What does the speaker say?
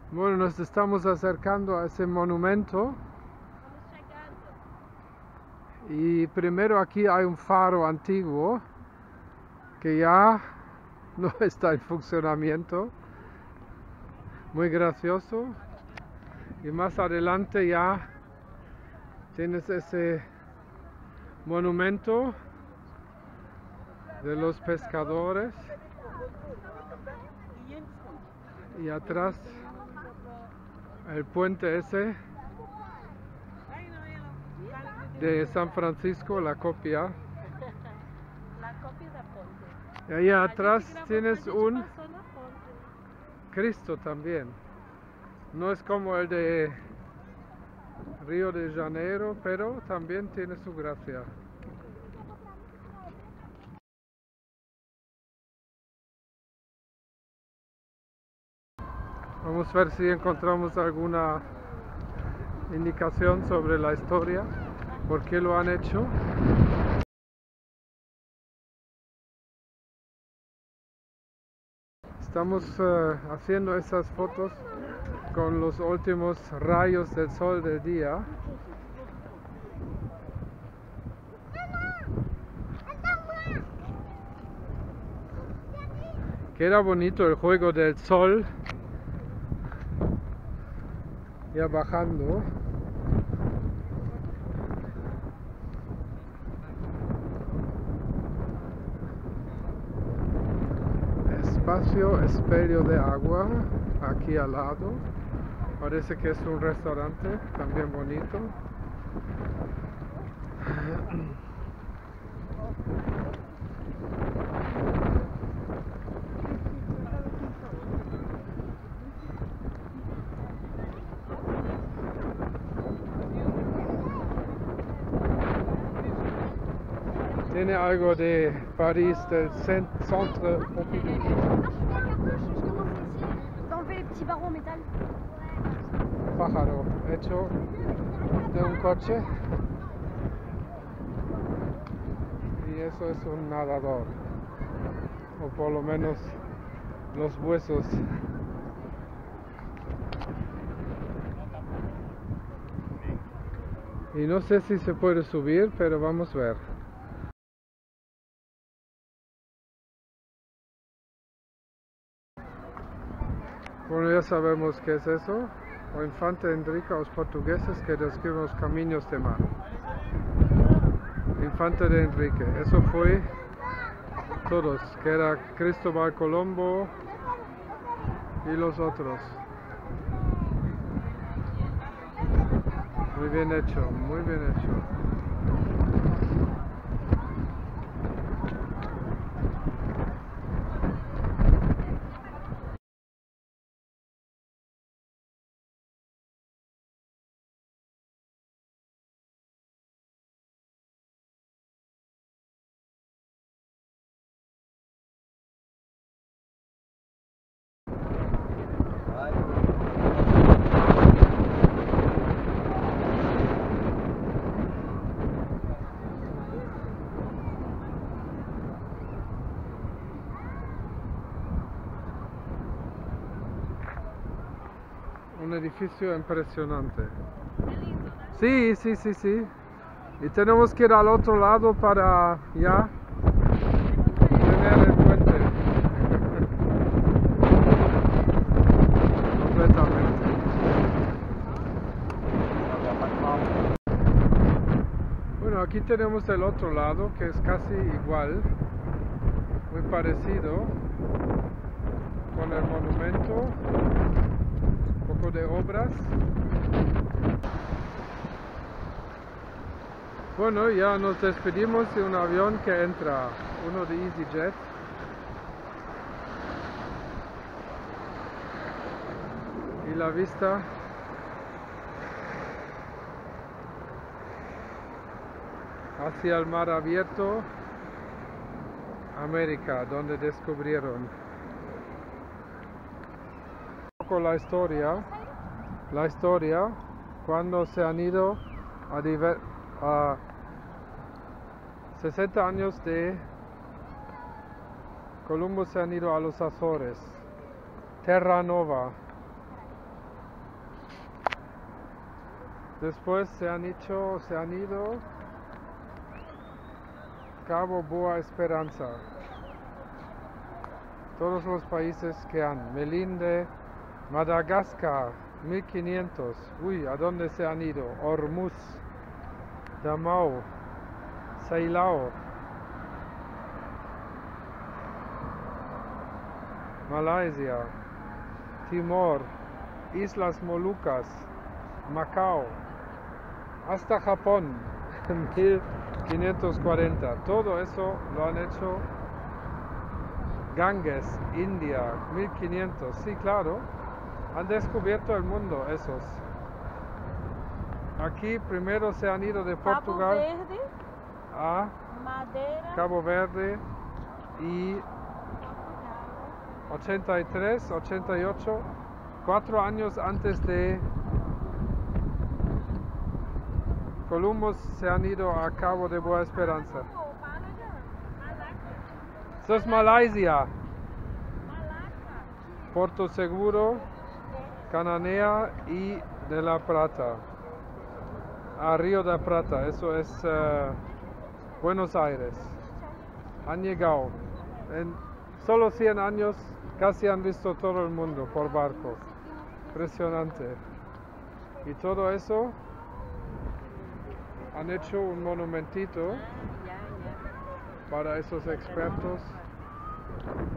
Bueno, nos estamos acercando a ese monumento y primero aquí hay un faro antiguo que ya no está en funcionamiento, muy gracioso, y más adelante ya tienes ese monumento de los pescadores y atrás el puente ese de San Francisco, la copia. Y ahí atrás tienes un Cristo también. No es como el de Río de Janeiro, pero también tiene su gracia. Vamos a ver si encontramos alguna indicación sobre la historia, por qué lo han hecho. Estamos haciendo esas fotos con los últimos rayos del sol del día. Queda bonito el juego del sol ya bajando. Espacio Espelho de Agua aquí al lado. Parece que es un restaurante también bonito. Tiene algo de París, del centre Pompidou. D'enlever les petits barreaux en métal. Pájaro hecho de un coche. Y eso es un nadador. O por lo menos los huesos. Y no sé si se puede subir, pero vamos a ver. Bueno, ya sabemos qué es eso. O Infante Enrique, los portugueses que describen los caminos de mar. Infante de Enrique, eso fue todos, que era Cristóbal Colombo y los otros. Muy bien hecho, muy bien hecho. Un edificio impresionante. Sí, sí, sí, sí. Y tenemos que ir al otro lado para ya tener el puente. Completamente. Bueno, aquí tenemos el otro lado que es casi igual, muy parecido, con el monumento, un poco de obras. Bueno, ya nos despedimos de un avión que entra, uno de EasyJet. Y la vista hacia el mar abierto, América, donde descubrieron. Un poco la historia, cuando se han ido a 60 años de Colombo, se han ido a los Azores, Terra Nova. Después se han ido Cabo Boa Esperanza. Todos los países que han. Melinde, Madagascar, 1500. Uy, ¿a dónde se han ido? Hormuz, Damao, Ceilao, Malasia, Timor, Islas Molucas, Macao, hasta Japón, 1540. Todo eso lo han hecho. Ganges, India, 1500. Sí, claro, han descubierto el mundo esos. Aquí primero se han ido de Portugal Cabo Verde, a Madeira, Cabo Verde y 83, 88, 4 años antes de Columbus se han ido a Cabo de Boa Esperanza. Eso es Malasia, Porto Seguro, Cananea y de la Plata. A Río de la Plata, eso es Buenos Aires. Han llegado. En solo 100 años casi han visto todo el mundo por barco. Impresionante. Y todo eso han hecho un monumentito para esos expertos